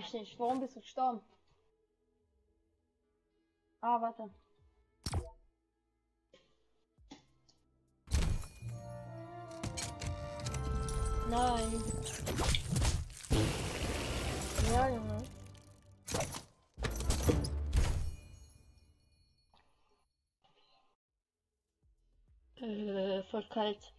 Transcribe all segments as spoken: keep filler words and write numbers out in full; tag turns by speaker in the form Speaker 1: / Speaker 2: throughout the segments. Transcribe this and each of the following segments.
Speaker 1: mich nicht. Warum bist du gestorben? Ah, warte. Nein. Ja, Junge. Äh, voll kalt.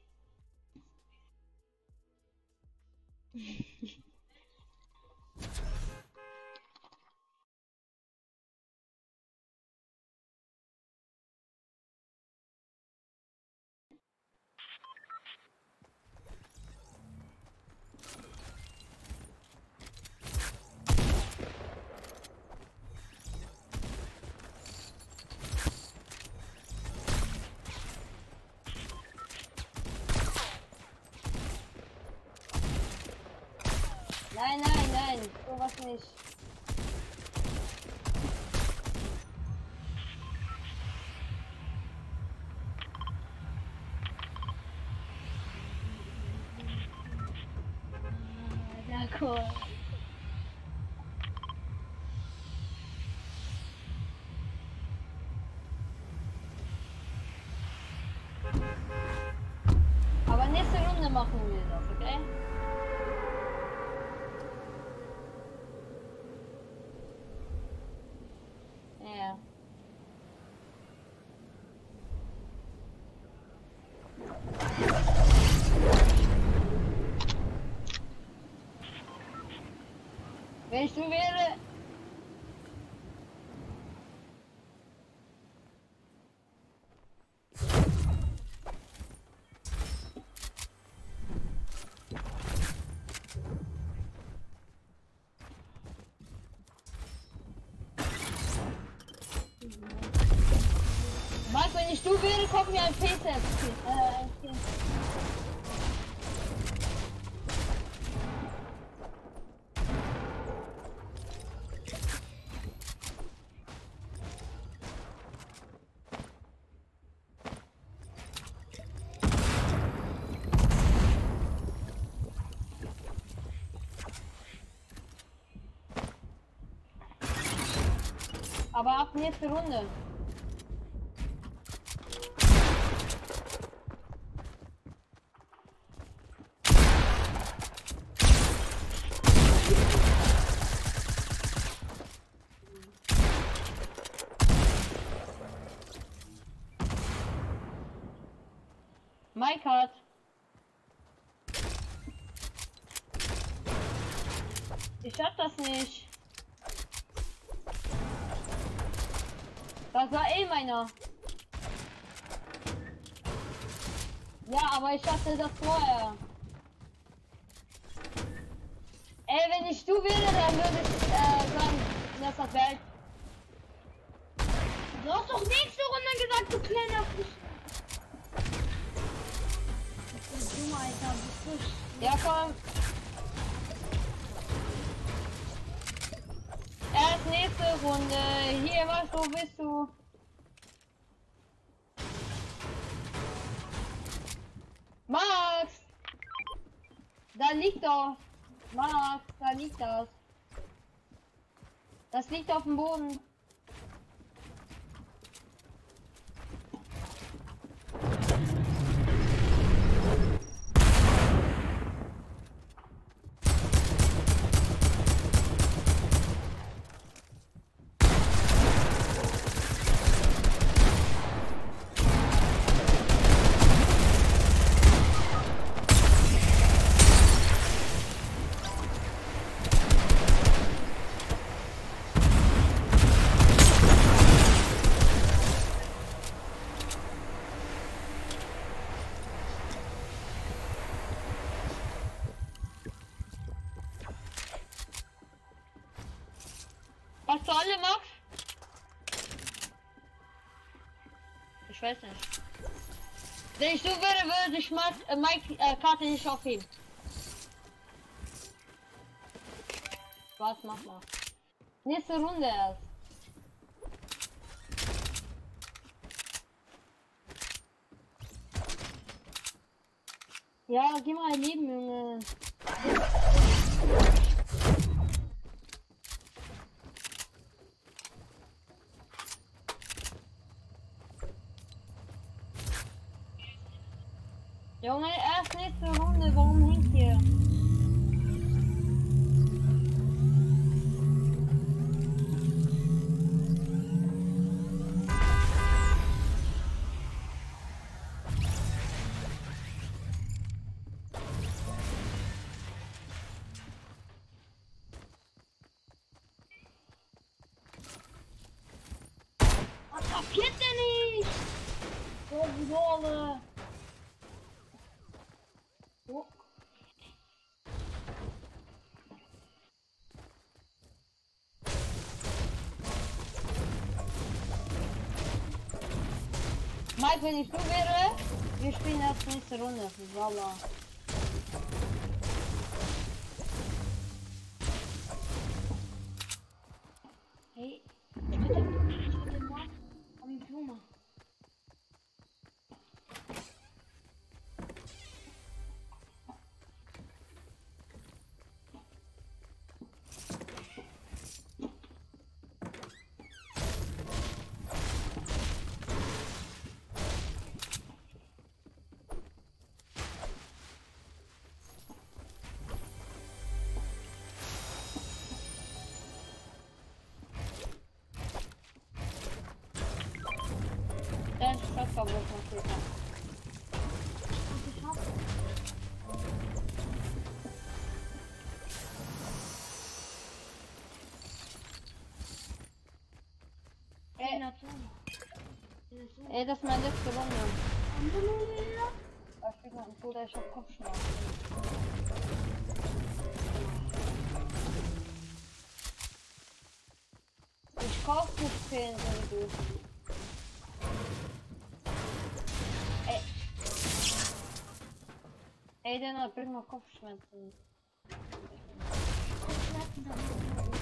Speaker 1: Nein, nein, nein, sowas nicht. Ja, cool. Aber nächste Runde machen wir das, okay? Ja. Wenn ich du wäre... Marc, wenn ich du wäre, kommt mir ein P C. Äh, ein P C. Aber ab nächste Runde. Mike hat. Ich schaff das nicht. Das war eh meiner. Ja, aber ich hatte das vorher. Ey, wenn ich du wäre, dann würde ich äh, sagen, das ist Welt. Du hast doch nächste Runde gesagt, du kleiner Fisch. Du, Alter, du Fisch. Ja, komm. Erst nächste Runde. Hier, was, wo bist du? Max! Da liegt doch. Max, da liegt das. Das liegt auf dem Boden. Was für alle, Max? Ich weiß nicht. Wenn ich so würde, würde ich mal äh, Mike äh, Karte nicht aufheben. Was mach mal? Nächste Runde erst. Ja, geh mal ein Leben, Junge. Junge, erst nächste Runde, warum hängt ihr? Was kapiert der nicht? So, Wolle. Oh. Mike, wenn ich du wäre, wir spielen erst nächste Runde. Voila. Hey, bitte, bitte mal am Blume. Das ist das Verbot natürlich. Ey, das ist mein letzte Runde. Da spielt noch ein Bruder, ich hab Kopfschmerzen. Ich kauf nicht zehn, so gut. Ey. Ey, der bringt mal Kopfschmerzen. Kopfschmerzen haben wir.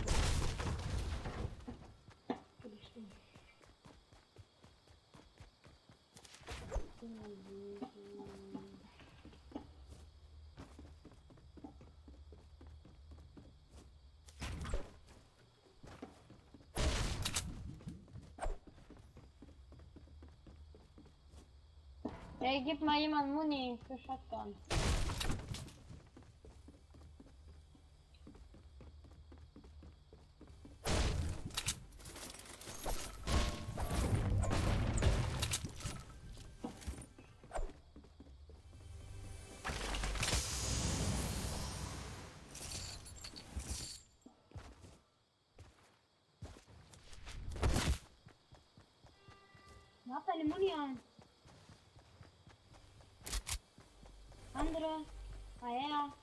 Speaker 1: Ey, gib mal jemand Muni für Shotgun. Mach deine Muni an. Andere. Ah ja.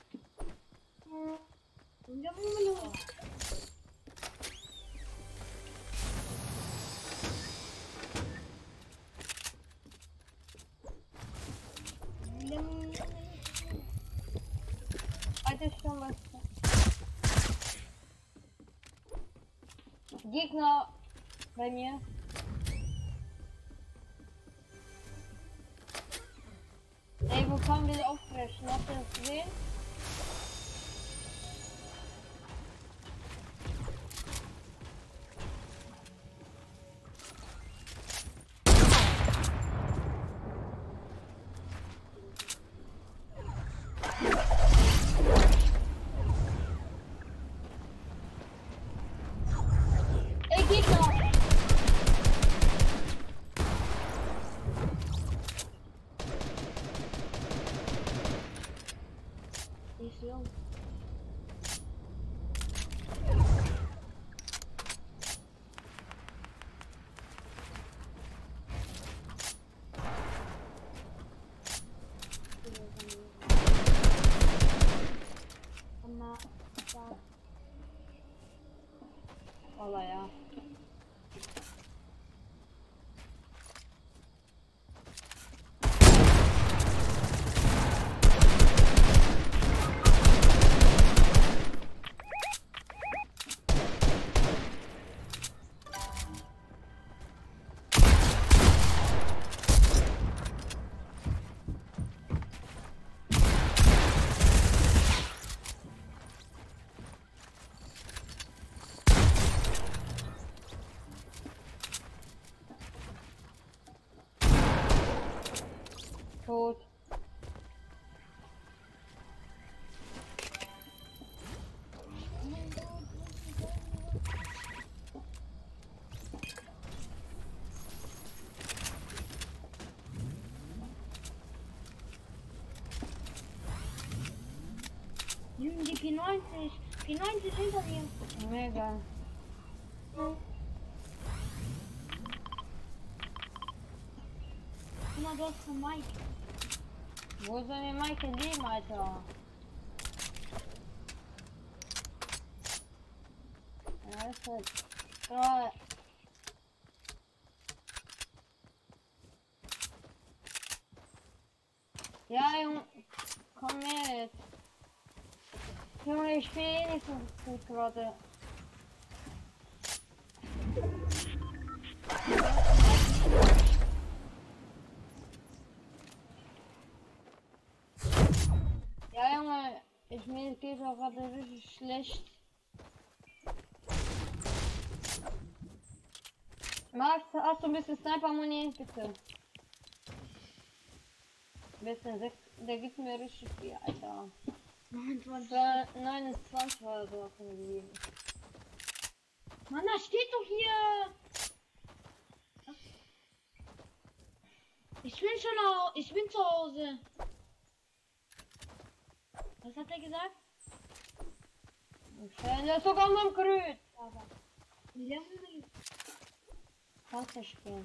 Speaker 1: Und wir haben immer noch. Alter, schon was. Gegner bei mir. Ey, wo kann wir auffressen? Habt ihr das gesehen? Ey, Gegner! Mission. Oh ja.
Speaker 2: P neunzig. P neunzig hinter mir.
Speaker 1: Mega.
Speaker 2: Guck mal, dort von Mike.
Speaker 1: Wo soll mir Michael leben, Alter? Ja, ist halt. Oh. Ja, Junge. Komm mit. Junge, ich spiele eh nicht so gut gerade. Ja, Junge, ich mir geht auch gerade richtig schlecht. Max, hast du ein bisschen Sniper-Muni? Bitte. Ein bisschen, sechs, der gibt mir richtig viel, Alter.
Speaker 2: neunundzwanzig.
Speaker 1: neunundzwanzig oder so hast du mir gegeben.
Speaker 2: Mann, da steht doch hier. Ich bin schon au ich bin zu Hause. Was hat er gesagt?
Speaker 1: Schön, der ist sogar noch grün.
Speaker 2: Wie lange sind wir?
Speaker 1: Kannst du spielen.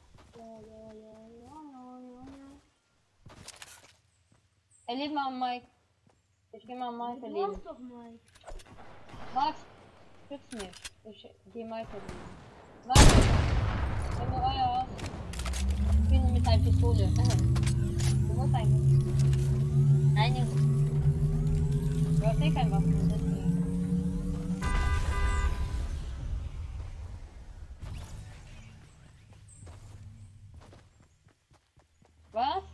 Speaker 1: Erleb mal Mike. Ich geh mal Mike
Speaker 2: Du
Speaker 1: erleben.
Speaker 2: brauchst doch Mike.
Speaker 1: Max, schütz mich. Ich geh Mike erleben. Max, wenn du euer hast, ich bin mit einer Pistole. Du musst eigentlich. Nein, Junge. Du hast eh kein Waffen, deswegen. Was?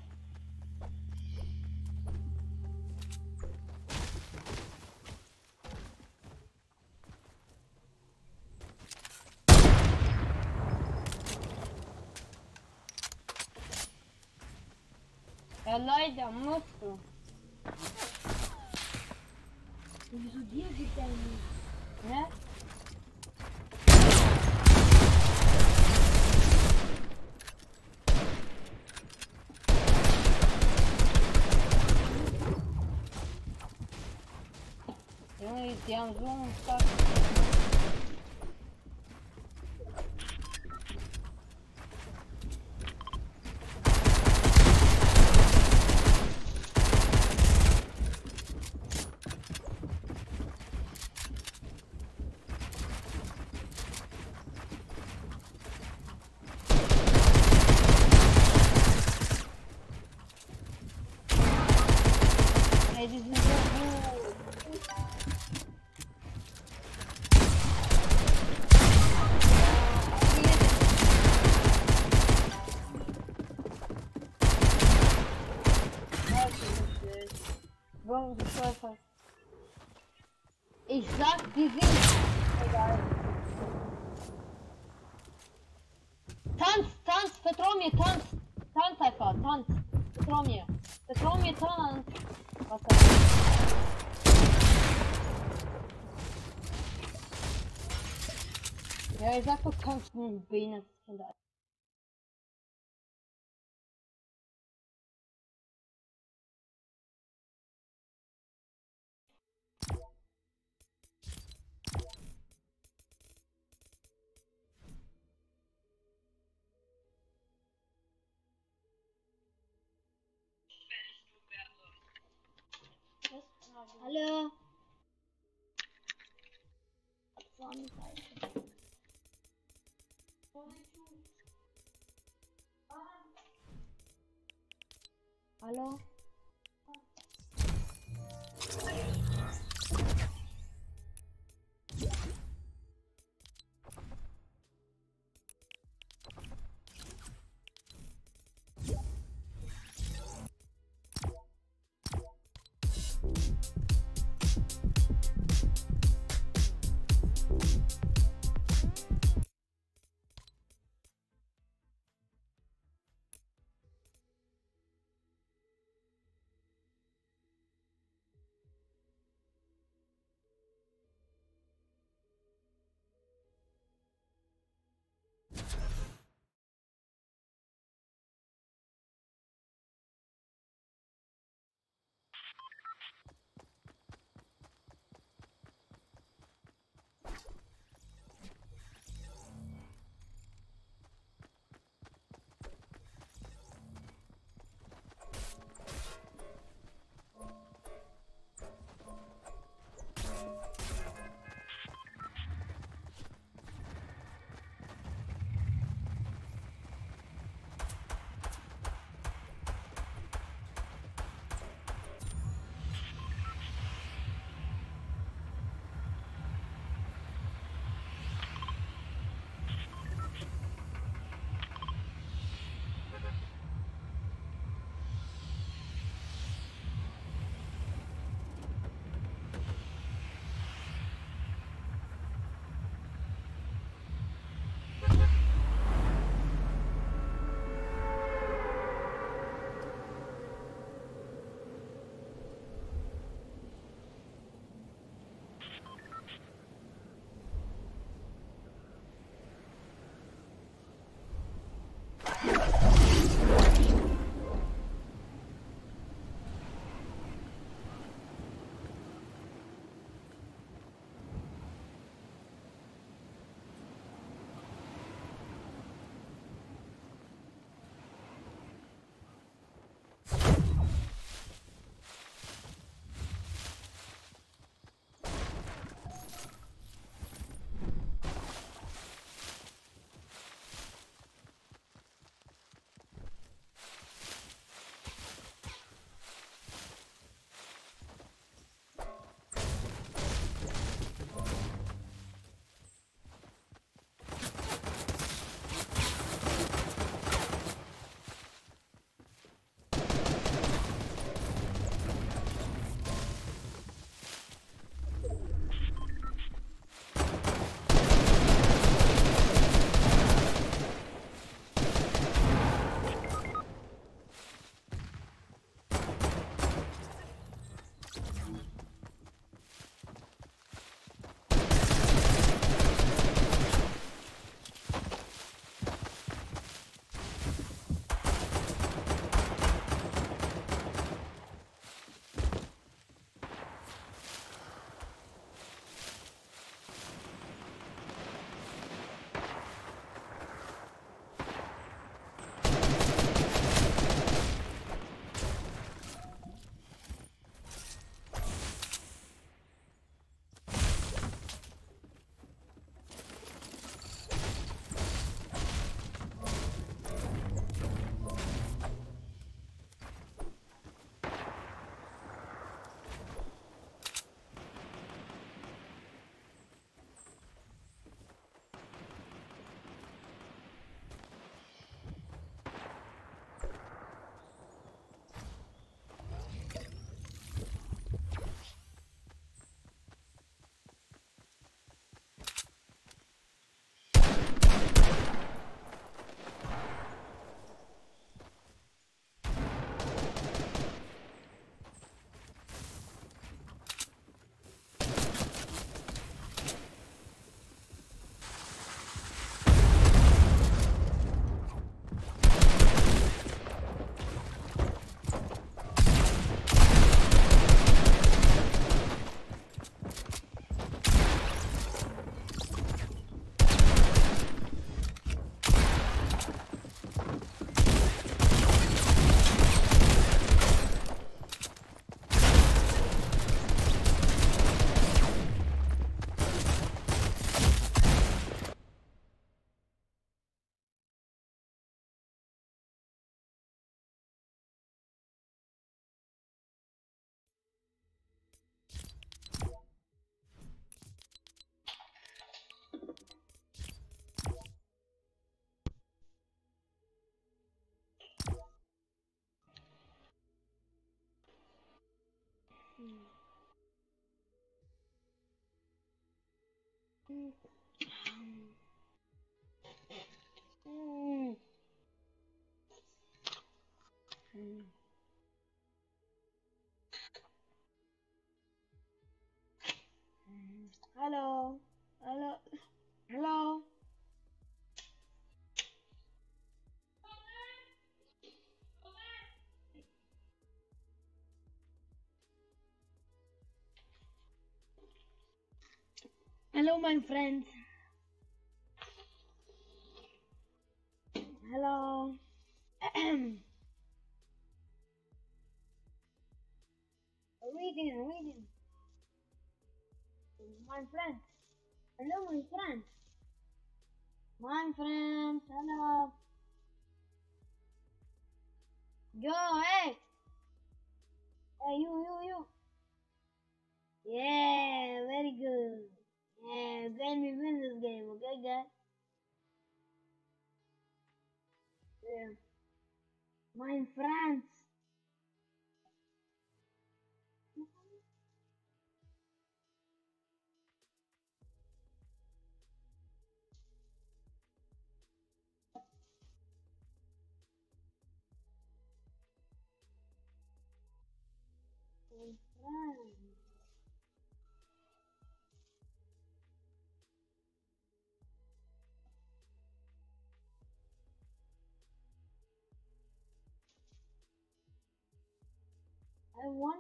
Speaker 1: Ja, leider musst du.
Speaker 2: Wieso dir gibt er nicht?
Speaker 1: Ne? Junge, die haben so einen starken. Ey, die sind so gut. Warum du stolperst? Ich sag, die sind egal. Tanz, tanz, vertrau mir, tanz. Tanz einfach, tanz. Vertrau mir. Vertrau mir, tanz. Was das? Ja, ich sag, du kannst nur Beine von der.
Speaker 2: Hallo.
Speaker 1: Hallo? Mm. Mm.
Speaker 2: Hello. Hello. Hello. Hello, my friends. Hello. Reading, reading. My friends. Hello, my friends. My friends. Hello. Yo, hey. Hey, you, you, you. Yeah, very good. Yeah, can we win this game, okay, guys? Yeah. My friends. My friends. I won.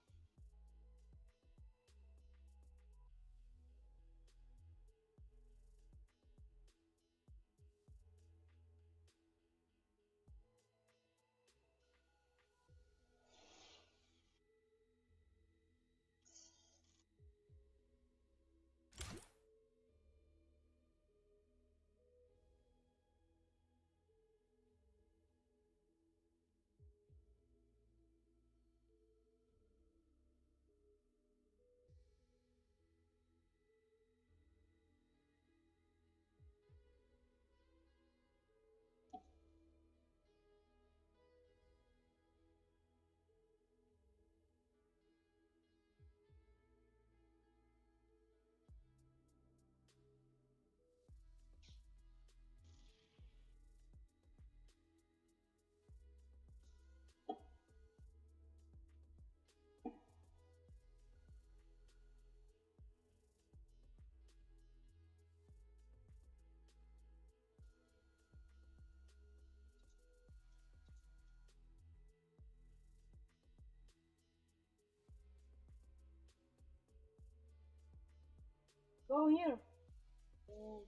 Speaker 2: Go here. Yeah.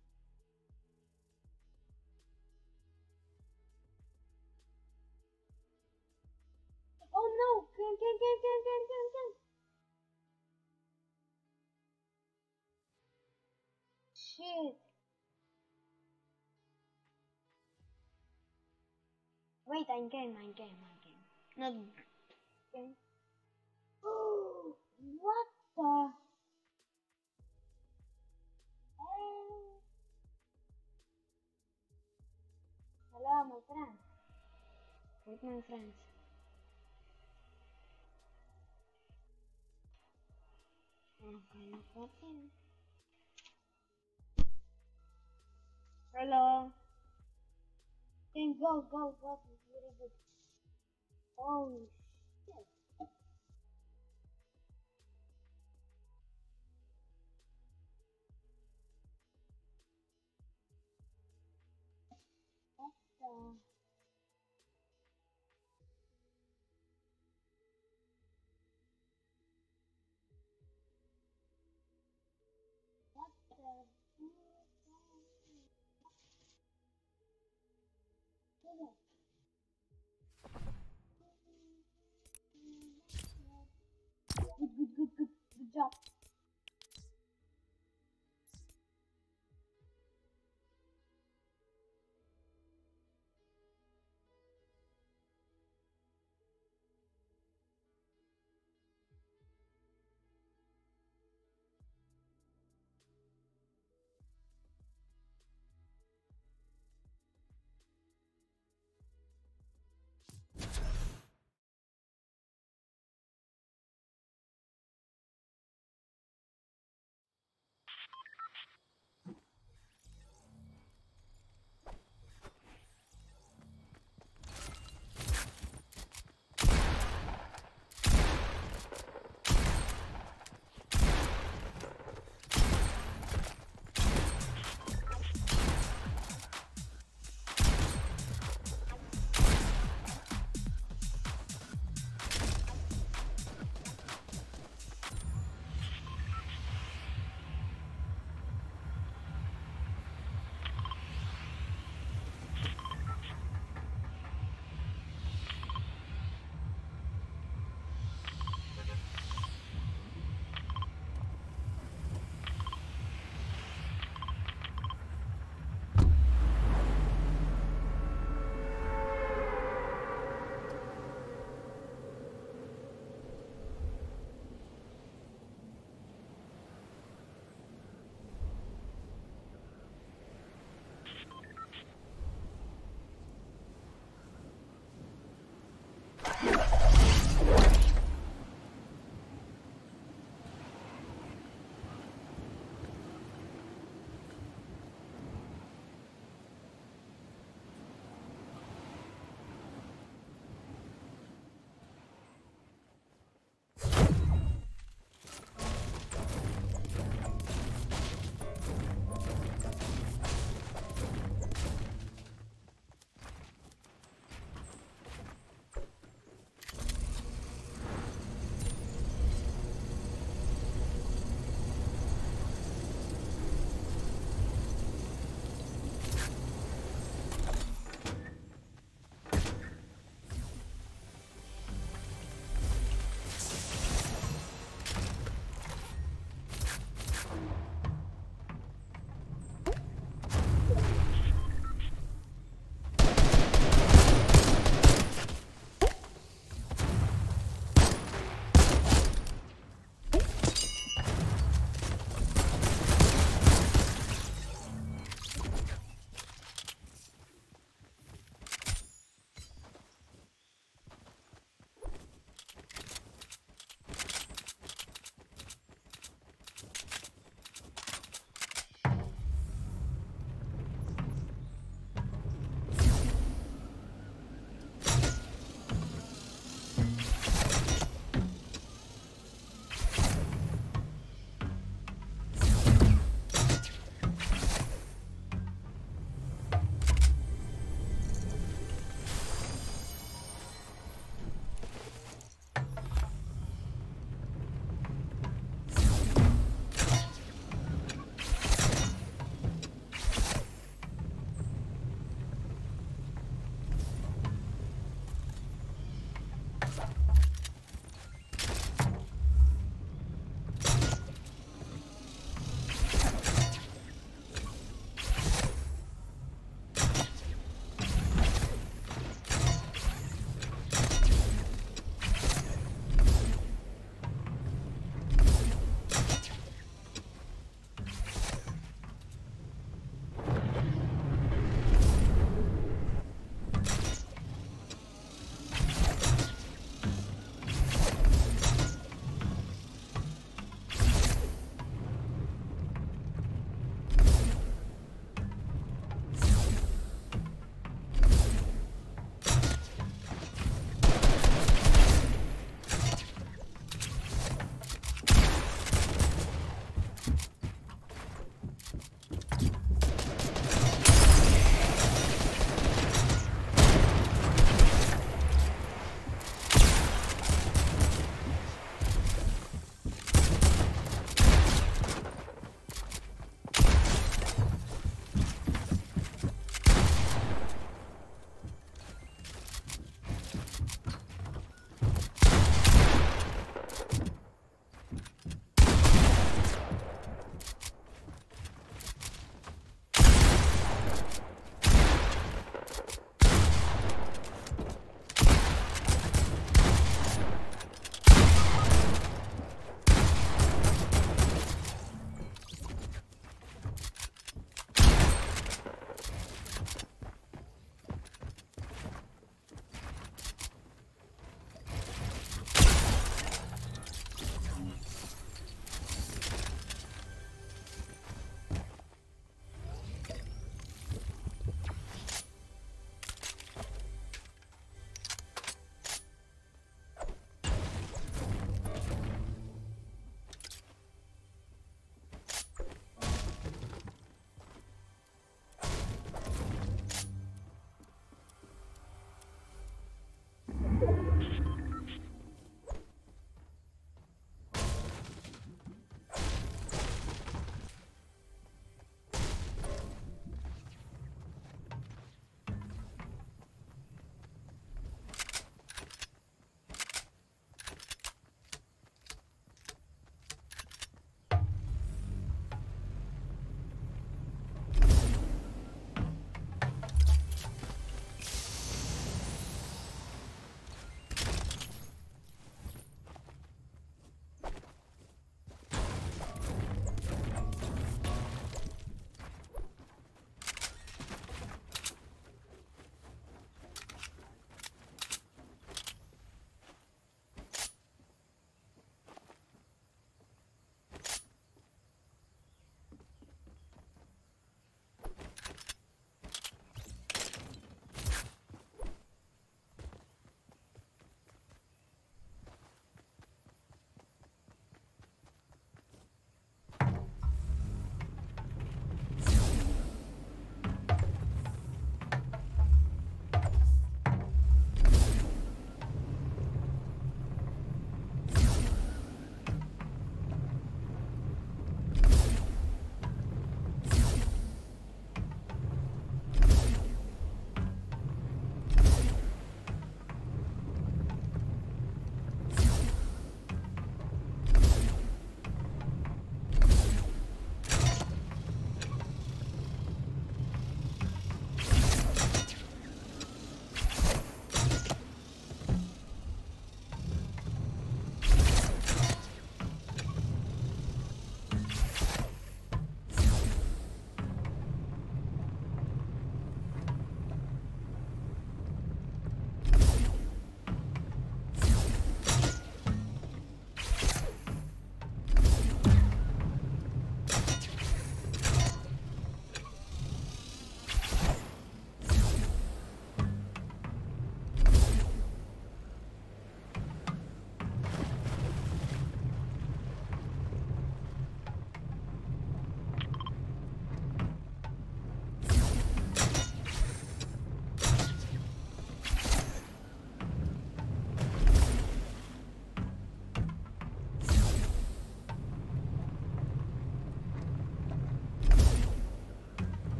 Speaker 2: Oh no! Can, can, can, can, can, can, can. Shit. Wait, I can, I can, I can. Not can. Oh, what the? hell? Hello, my friend. With my friends. Okay, okay. Hello. Then go, go, go. It's very good. Oh shit. What the? What the? Good, good, good, good, good job.